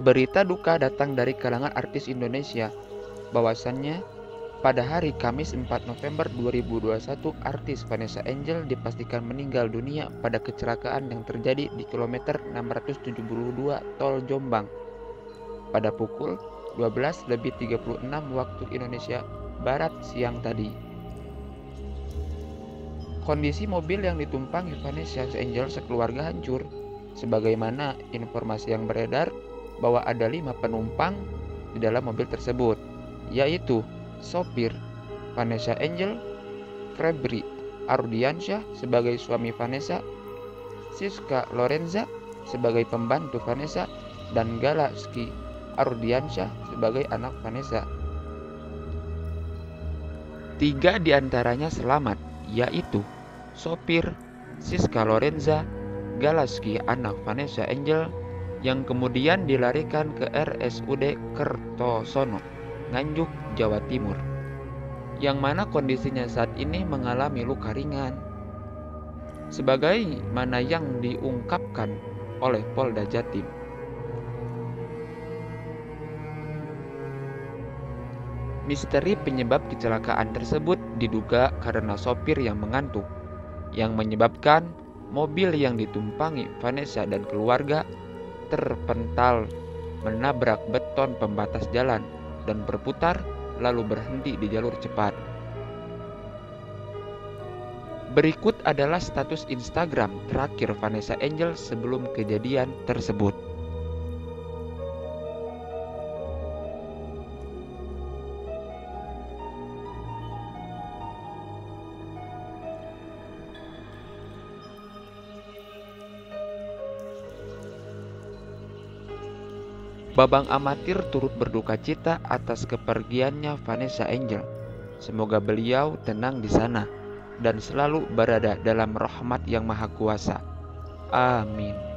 Berita duka datang dari kalangan artis Indonesia, bahwasannya pada hari Kamis 4 November 2021, artis Vanessa Angel dipastikan meninggal dunia pada kecelakaan yang terjadi di kilometer 672 Tol Jombang pada pukul 12:36 waktu Indonesia Barat siang tadi. Kondisi mobil yang ditumpangi Vanessa Angel sekeluarga hancur, sebagaimana informasi yang beredar bahwa ada 5 penumpang di dalam mobil tersebut, yaitu sopir Vanessa Angel, Febri Ardiansyah sebagai suami Vanessa, Siska Lorenza sebagai pembantu Vanessa, dan Galaski Ardiansyah sebagai anak Vanessa. 3 diantaranya selamat, yaitu sopir, Siska Lorenza, Galaski anak Vanessa Angel, yang kemudian dilarikan ke RSUD Kertosono, Nganjuk, Jawa Timur, yang mana kondisinya saat ini mengalami luka ringan, sebagaimana yang diungkapkan oleh Polda Jatim. Misteri penyebab kecelakaan tersebut diduga karena sopir yang mengantuk, yang menyebabkan mobil yang ditumpangi Vanessa dan keluarga terpental menabrak beton pembatas jalan dan berputar lalu berhenti di jalur cepat. Berikut adalah status Instagram terakhir Vanessa Angel sebelum kejadian tersebut. Babang Amatir turut berduka cita atas kepergiannya Vanessa Angel. Semoga beliau tenang di sana dan selalu berada dalam rahmat Yang Maha Kuasa. Amin.